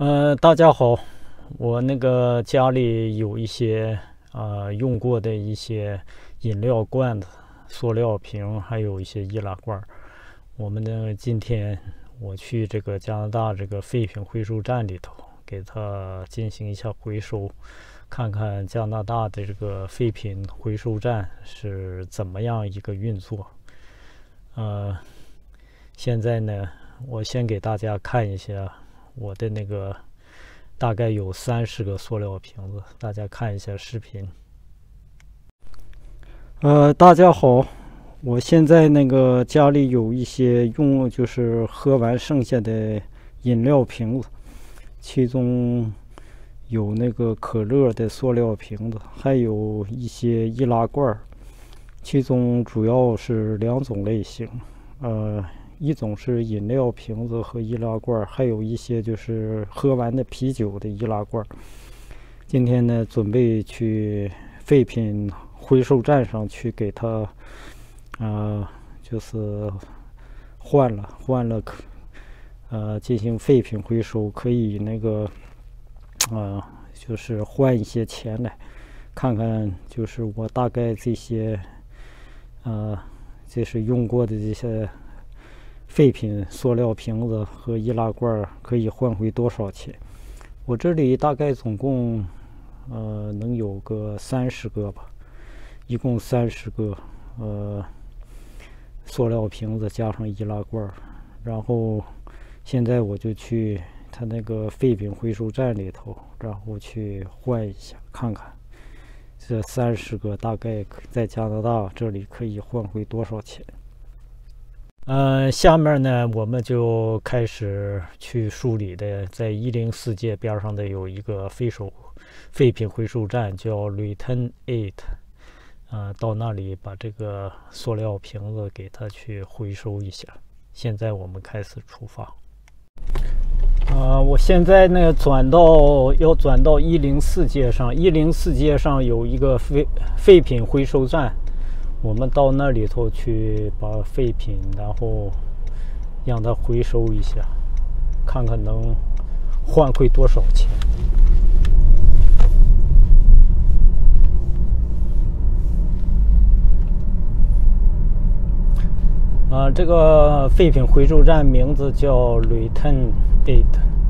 大家好，我那个家里有一些用过的一些饮料罐子、塑料瓶，还有一些易拉罐。我们呢，今天我去这个加拿大这个废品回收站里头，给它进行一下回收，看看加拿大的这个废品回收站是怎么样一个运作。现在呢，我先给大家看一下我的那个大概有30个塑料瓶子，大家看一下视频。大家好，我现在那个家里有一些就是喝完剩下的饮料瓶子，其中有那个可乐的塑料瓶子，还有一些易拉罐，其中主要是2种类型，一种是饮料瓶子和易拉罐，还有一些就是喝完的啤酒的易拉罐。今天呢，准备去废品回收站上去给它，就是换了，进行废品回收，可以那个，就是换一些钱来，看看就是我大概这些，这是用过的这些废品塑料瓶子和易拉罐可以换回多少钱。我这里大概总共能有个30个吧，一共30个塑料瓶子加上易拉罐。然后现在我就去他那个废品回收站里头，然后去换一下，看看这30个大概在加拿大这里可以换回多少钱。下面呢，我们就开始去梳理的，在104街边上的有一个废品回收站，叫 Return 8，到那里把这个塑料瓶子给它去回收一下。现在我们开始出发。我现在呢要转到104街上，104街上有一个废品回收站。我们到那里头去把废品，然后让它回收一下，看看能换回多少钱。这个废品回收站名字叫 Return 8。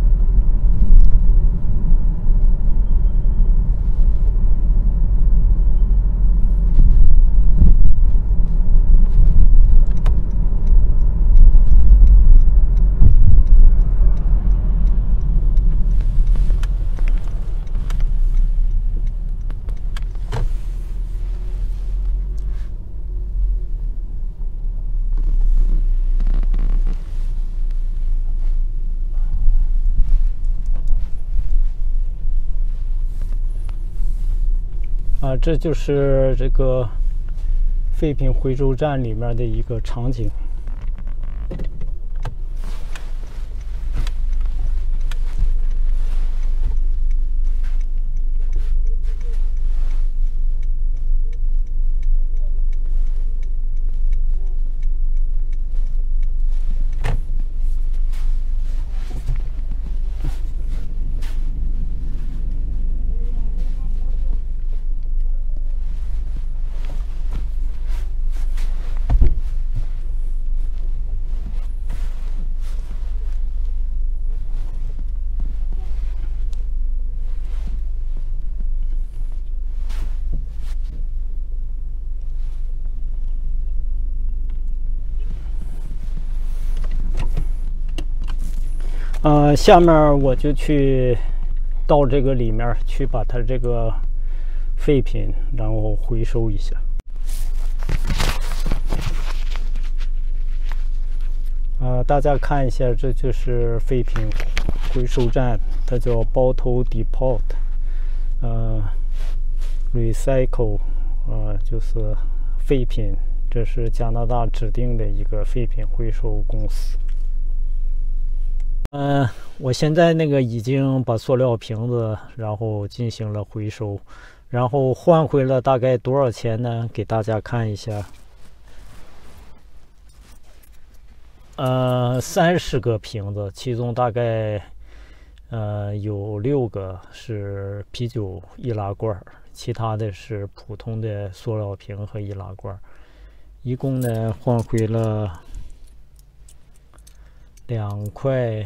这就是这个废品回收站里面的一个场景。下面我就去到这个里面去把它这个废品然后回收一下。大家看一下，这就是废品回收站，它叫 Bottle Depot， Recycle， 就是废品，这是加拿大指定的一个废品回收公司。我现在那个已经把塑料瓶子然后进行了回收，然后换回了大概多少钱呢？给大家看一下。30个瓶子，其中大概有6个是啤酒易拉罐，其他的是普通的塑料瓶和易拉罐。一共呢换回了2块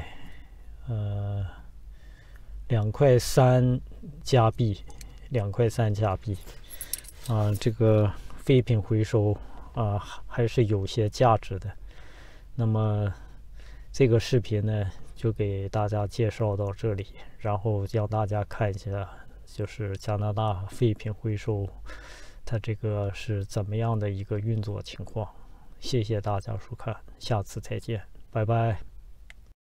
3加币，2块3加币。这个废品回收还是有些价值的。那么这个视频呢就给大家介绍到这里，然后让大家看一下就是加拿大废品回收它这个是怎么样的一个运作情况。谢谢大家收看，下次再见，拜拜。